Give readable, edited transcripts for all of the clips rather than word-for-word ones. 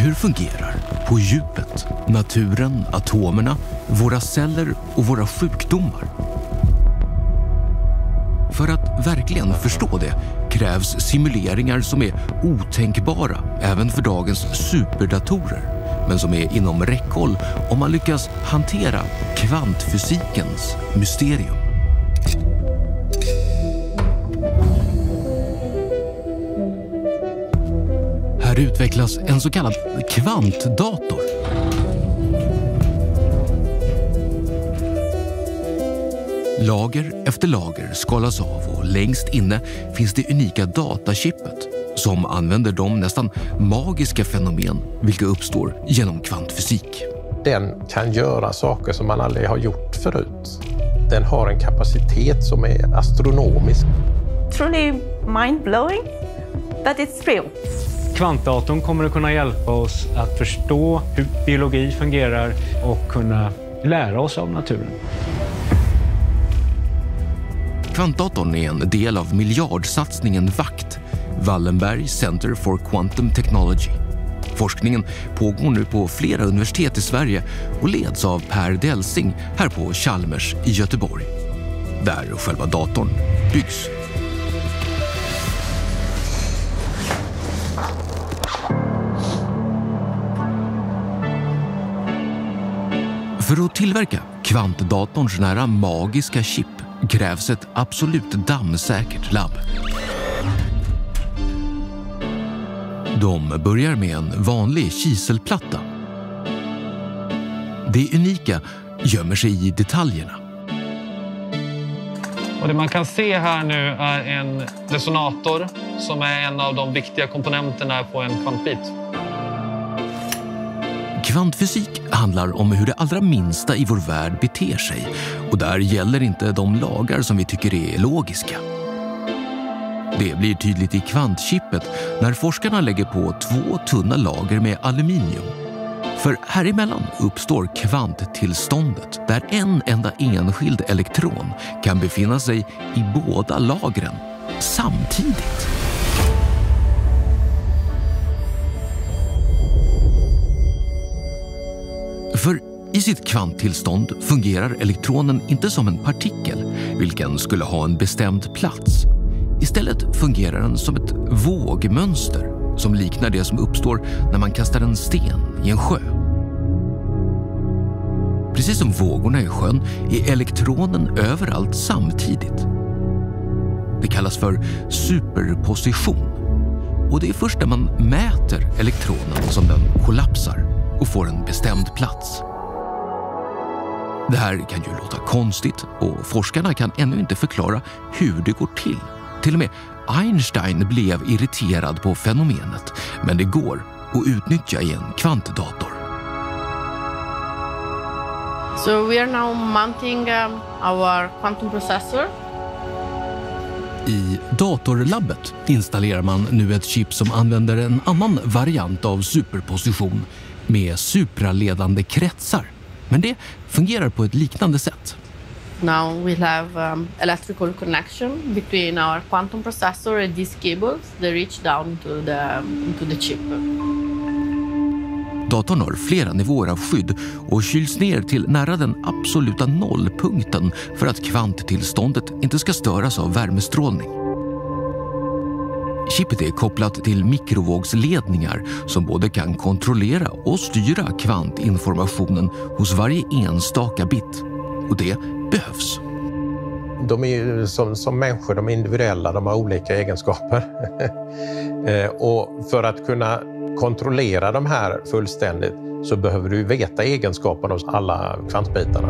Hur fungerar på djupet naturen, atomerna, våra celler och våra sjukdomar? För att verkligen förstå det krävs simuleringar som är otänkbara även för dagens superdatorer, men som är inom räckhåll om man lyckas hantera kvantfysikens mysterium. Här utvecklas en så kallad kvantdator. Lager efter lager skalas av och längst inne finns det unika datachippet som använder de nästan magiska fenomen vilka uppstår genom kvantfysik. Den kan göra saker som man aldrig har gjort förut. Den har en kapacitet som är astronomisk. Truly mind-blowing, but it's real. Kvantdatorn kommer att kunna hjälpa oss att förstå hur biologi fungerar och kunna lära oss av naturen. Kvantdatorn är en del av miljardsatsningen VACT, Wallenberg Center for Quantum Technology. Forskningen pågår nu på flera universitet i Sverige och leds av Per Delsing här på Chalmers i Göteborg, där själva datorn byggs. För att tillverka kvantdatorns nära magiska chip krävs ett absolut dammsäkert labb. De börjar med en vanlig kiselplatta. Det unika gömmer sig i detaljerna. Och det man kan se här nu är en resonator som är en av de viktiga komponenterna på en kvantbit. Kvantfysik handlar om hur det allra minsta i vår värld beter sig, och där gäller inte de lagar som vi tycker är logiska. Det blir tydligt i kvantchippet när forskarna lägger på 2 tunna lager med aluminium. För här emellan uppstår kvanttillståndet där en enda enskild elektron kan befinna sig i båda lagren samtidigt. För i sitt kvanttillstånd fungerar elektronen inte som en partikel, vilken skulle ha en bestämd plats. Istället fungerar den som ett vågmönster som liknar det som uppstår när man kastar en sten i en sjö. Precis som vågorna i sjön är elektronen överallt samtidigt. Det kallas för superposition, och det är först när man mäter elektronen som den kollapsar och får en bestämd plats. Det här kan ju låta konstigt och forskarna kan ännu inte förklara hur det går till. Till och med Einstein blev irriterad på fenomenet, men det går att utnyttja i en kvantdator. So we are now mounting our quantum processor. I datorlabbet installerar man nu ett chip som använder en annan variant av superposition med supraledande kretsar. Men det fungerar på ett liknande sätt. Now we'll have electrical connection between our quantum processor and these cables. They reach down into the chip. Datorn har flera nivåer av skydd och kyls ner till nära den absoluta nollpunkten för att kvanttillståndet inte ska störas av värmestrålning. Chippet är kopplat till mikrovågsledningar som både kan kontrollera och styra kvantinformationen hos varje enstaka bit. Och det behövs. De är ju som människor, de är individuella, de har olika egenskaper. Och för att kunna kontrollera de här fullständigt så behöver du veta egenskaperna hos alla kvantbitarna.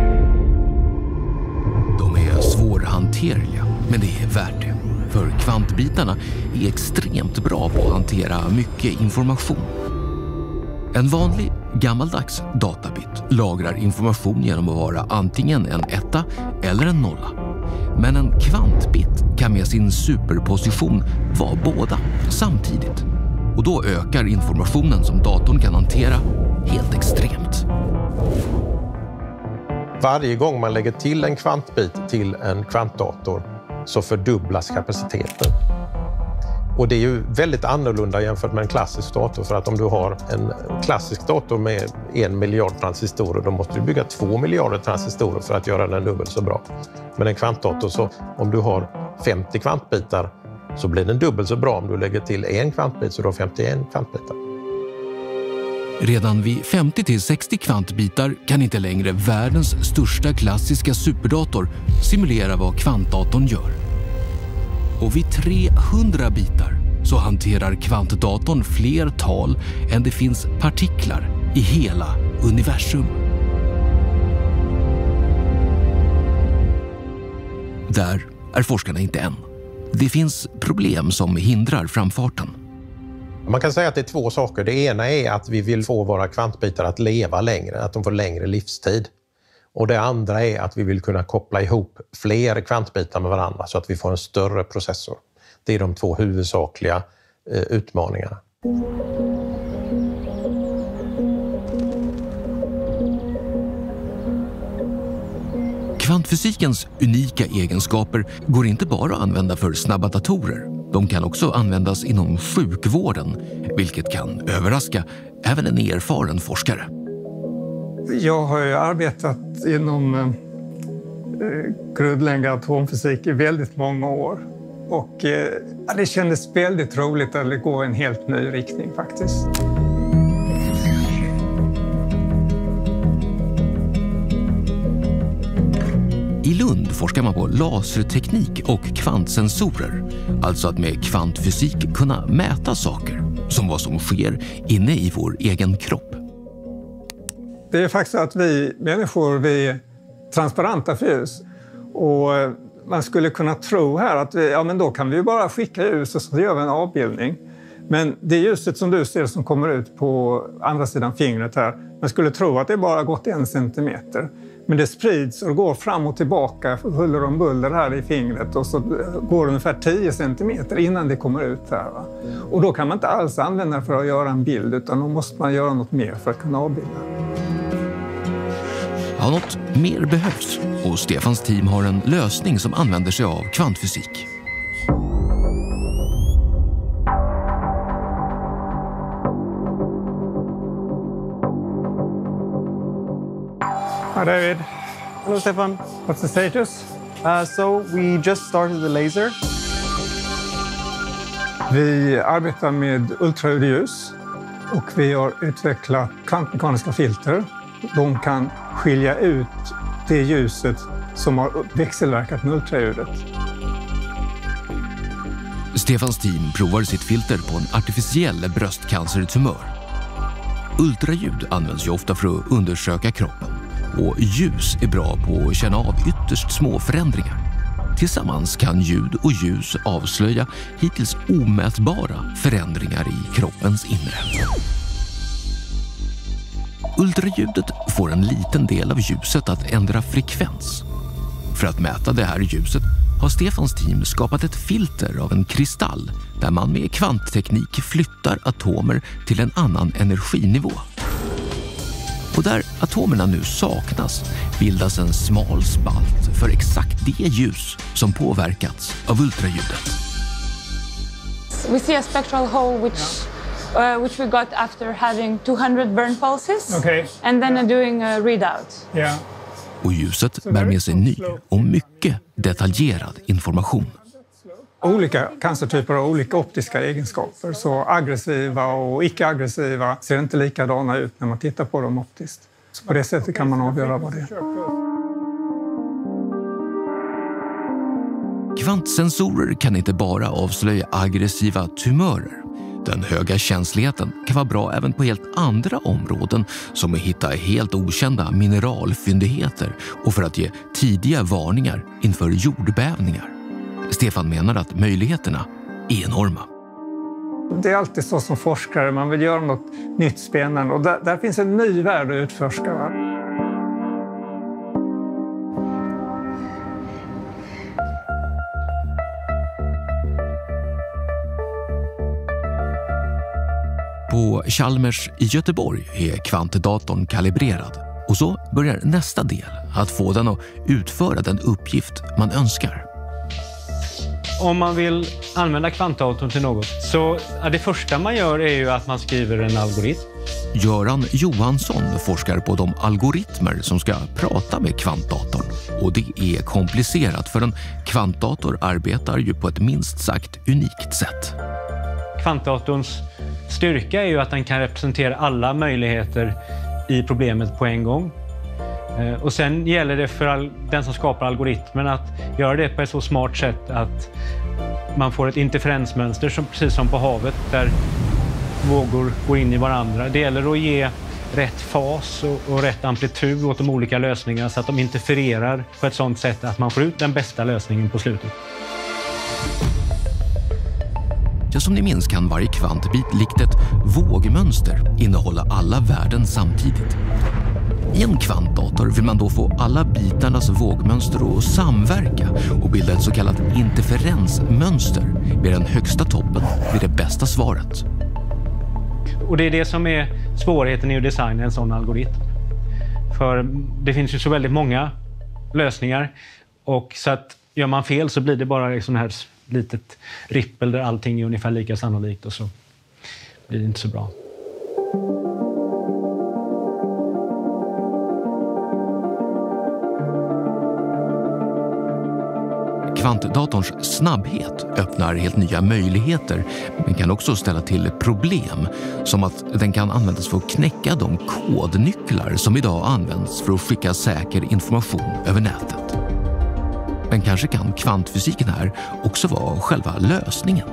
De är svårhanterliga, men det är värt det. För kvantbitarna är extremt bra på att hantera mycket information. En vanlig gammaldags databit lagrar information genom att vara antingen en etta eller en nolla. Men en kvantbit kan med sin superposition vara båda samtidigt. Och då ökar informationen som datorn kan hantera helt extremt. Varje gång man lägger till en kvantbit till en kvantdator så fördubblas kapaciteten. Och det är ju väldigt annorlunda jämfört med en klassisk dator, för att om du har en klassisk dator med 1 miljard transistorer, då måste du bygga 2 miljarder transistorer för att göra den dubbelt så bra. Men en kvantdator, så om du har 50 kvantbitar så blir den dubbelt så bra om du lägger till en kvantbit, så du har 51 kvantbitar. Redan vid 50-60 kvantbitar kan inte längre världens största klassiska superdator simulera vad kvantdatorn gör. Och vid 300 bitar så hanterar kvantdatorn fler tal än det finns partiklar i hela universum. Där är forskarna inte än. Det finns problem som hindrar framfarten. Man kan säga att det är 2 saker. Det ena är att vi vill få våra kvantbitar att leva längre, att de får längre livstid. Och det andra är att vi vill kunna koppla ihop fler kvantbitar med varandra så att vi får en större processor. Det är de 2 huvudsakliga utmaningarna. Kvantfysikens unika egenskaper går inte bara att använda för snabba datorer. De kan också användas inom sjukvården, vilket kan överraska även en erfaren forskare. Jag har ju arbetat inom grundläggande atomfysik i väldigt många år. Och det kändes väldigt roligt att det går i en helt ny riktning faktiskt. I Lund forskar man på laserteknik och kvantsensorer. Alltså att med kvantfysik kunna mäta saker, som vad som sker inne i vår egen kropp. Det är faktiskt att vi människor, vi är transparenta för ljus. Och man skulle kunna tro här att men då kan vi bara skicka ljus och så gör vi en avbildning. Men det ljuset som du ser som kommer ut på andra sidan fingret här, man skulle tro att det bara gått 1 centimeter. Men det sprids och går fram och tillbaka, huller om buller här i fingret, och så går det ungefär 10 centimeter innan det kommer ut här. Va? Och då kan man inte alls använda det för att göra en bild, utan då måste man göra något mer för att kunna avbilda. Ja, något mer behövs, och Stefans team har en lösning som använder sig av kvantfysik. Hi David. Hello Stefan. What's the status? So we just started the laser. Vi arbetar med ultraljus och vi har utvecklat kvantmekaniska filter. De kan skilja ut det ljuset som har växelverkat med ultraljudet. Stefans team provar sitt filter på en artificiell bröstcancertumör. Ultraljud används ju ofta för att undersöka kroppen. Och ljus är bra på att känna av ytterst små förändringar. Tillsammans kan ljud och ljus avslöja hittills omätbara förändringar i kroppens inre. Ultraljudet får en liten del av ljuset att ändra frekvens. För att mäta det här ljuset har Stefans team skapat ett filter av en kristall där man med kvantteknik flyttar atomer till en annan energinivå. Och där atomerna nu saknas bildas en smal spalt för exakt det ljus som påverkats av ultraljudet. We see a spectral hole which we got after having 200 burn pulses, Okay. and then doing a readout. Yeah. Och ljuset bär med sig ny och mycket detaljerad information. Olika cancertyper har olika optiska egenskaper. Så aggressiva och icke-aggressiva ser inte likadana ut när man tittar på dem optiskt. Så på det sättet kan man avgöra vad det är. Kvantsensorer kan inte bara avslöja aggressiva tumörer. Den höga känsligheten kan vara bra även på helt andra områden, som att hitta helt okända mineralfyndigheter och för att ge tidiga varningar inför jordbävningar. Stefan menar att möjligheterna är enorma. Det är alltid så som forskare, man vill göra något nytt spännande och där finns en ny värld att utforska. Va? På Chalmers i Göteborg är kvantdatorn kalibrerad och så börjar nästa del, att få den att utföra den uppgift man önskar. Om man vill använda kvantdatorn till något så det första man gör är ju att man skriver en algoritm. Göran Johansson forskar på de algoritmer som ska prata med kvantdatorn. Och det är komplicerat för en kvantdator arbetar ju på ett minst sagt unikt sätt. Kvantdatorns styrka är ju att den kan representera alla möjligheter i problemet på en gång. Och sen gäller det för den som skapar algoritmen att göra det på ett så smart sätt att man får ett interferensmönster som, precis som på havet där vågor går in i varandra. Det gäller att ge rätt fas och rätt amplitud åt de olika lösningarna så att de interfererar på ett sådant sätt att man får ut den bästa lösningen på slutet. Ja, som ni minns kan varje kvantbit likt ett vågmönster innehålla alla värden samtidigt. I en kvantdator vill man då få alla bitarnas vågmönster att samverka och bilda ett så kallat interferensmönster med den högsta toppen vid det bästa svaret. Och det är det som är svårigheten i att designa en sån algoritm. För det finns ju så väldigt många lösningar och så att gör man fel så blir det bara ett sån här litet rippel där allting är ungefär lika sannolikt och så blir det inte så bra. Kvantdatorns snabbhet öppnar helt nya möjligheter men kan också ställa till problem som att den kan användas för att knäcka de kodnycklar som idag används för att skicka säker information över nätet. Men kanske kan kvantfysiken här också vara själva lösningen.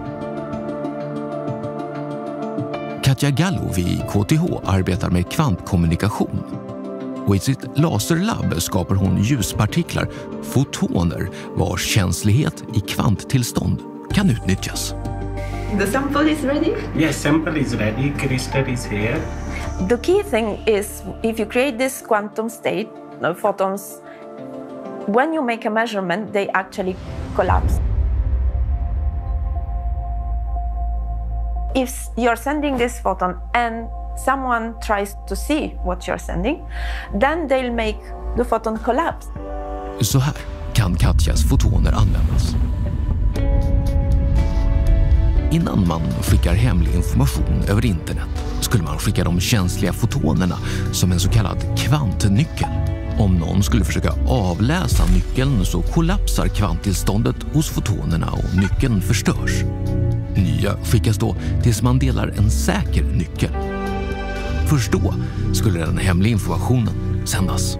Katja Gallo vid KTH arbetar med kvantkommunikation. Och i sitt laserlabb skapar hon ljuspartiklar, fotoner, vars känslighet i kvanttillstånd kan utnyttjas. The sample is ready? Yes, sample is ready. Crystal is here. The key thing is if you create this quantum state, photons, when you make a measurement, they actually collapse. If you're sending this photon and someone tries to see what you're sending, then they'll make the photon collapse. Så här kan Katjas fotoner användas. Innan man skickar hemlig information över internet skulle man skicka de känsliga fotonerna som en så kallad kvantnyckel. Om någon skulle försöka avläsa nyckeln så kollapsar kvanttillståndet hos fotonerna och nyckeln förstörs. Nya skickas då tills man delar en säker nyckel. Först då skulle den hemliga informationen sändas.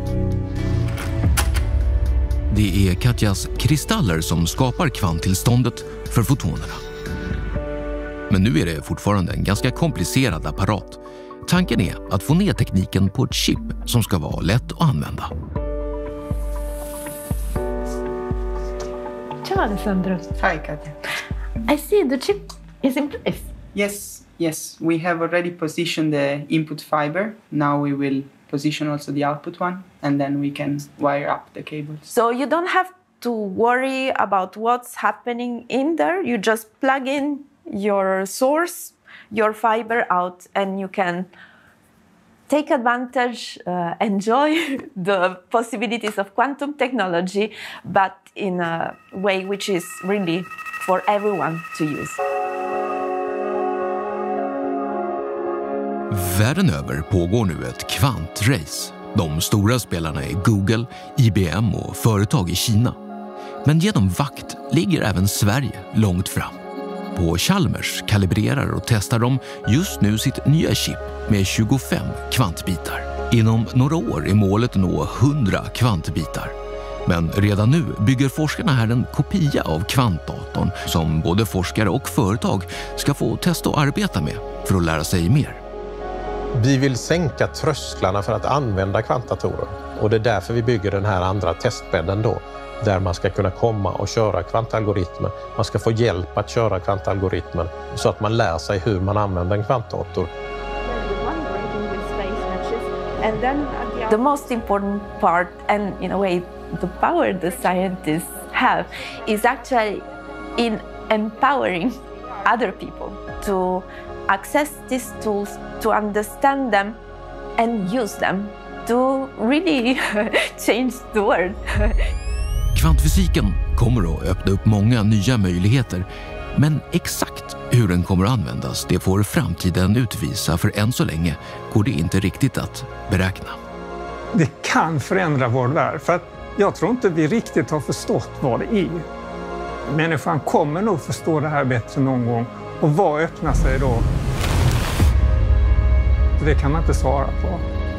Det är Katjas kristaller som skapar kvanttillståndet för fotonerna. Men nu är det fortfarande en ganska komplicerad apparat. Tanken är att få ner tekniken på ett chip som ska vara lätt att använda. Ciao Alessandro. Hi Katja. I see the chip is in place. Yes, we have already positioned the input fiber. Now we will position also the output one, and then we can wire up the cables. So you don't have to worry about what's happening in there. You just plug in your source, your fiber out, and you can take advantage, enjoy the possibilities of quantum technology, but in a way which is really for everyone to use. Världen över pågår nu ett kvantrace. De stora spelarna är Google, IBM och företag i Kina. Men genom vakt ligger även Sverige långt fram. På Chalmers kalibrerar och testar de just nu sitt nya chip med 25 kvantbitar. Inom några år är målet att nå 100 kvantbitar. Men redan nu bygger forskarna här en kopia av kvantdatorn som både forskare och företag ska få testa och arbeta med för att lära sig mer. Vi vill sänka trösklarna för att använda kvantdatorer. Och det är därför vi bygger den här andra testbädden då. Där man ska kunna komma och köra kvantalgoritmer. Man ska få hjälp att köra kvantalgoritmer så att man lär sig hur man använder en kvantdator. The most important part, and in a way the power the scientists have, is actually in empowering other people to access these tools, to understand them and use them to really change the world. Kvantfysiken kommer att öppna upp många nya möjligheter, men exakt hur den kommer att användas, det får framtiden utvisa, för än så länge går det inte riktigt att beräkna. Det kan förändra vår värld, för att jag tror inte vi riktigt har förstått vad det är. Människan kommer nog förstå det här bättre någon gång, och vad öppnar sig då? Det kan man inte svara på.